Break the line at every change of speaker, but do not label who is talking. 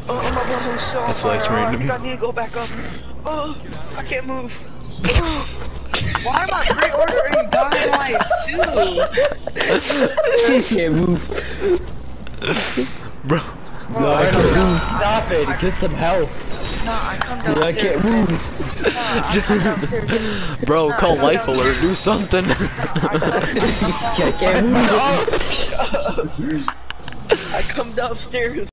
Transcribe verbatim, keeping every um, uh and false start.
Oh, my butthole's so on
That's
fire.
like
Oh, I
random.
think I need to go back up. Oh, I can't move. Oh. Why am I pre-ordering Dying Light two?
I can't move.
Bro.
No, I can't move. Stop it. Get some help.
Nah, I come
Dude, I
downstairs.
can't move.
Nah, I come downstairs.
Bro,
Nah,
call
I come
Life Alert, do something.
I can't move.
I come downstairs.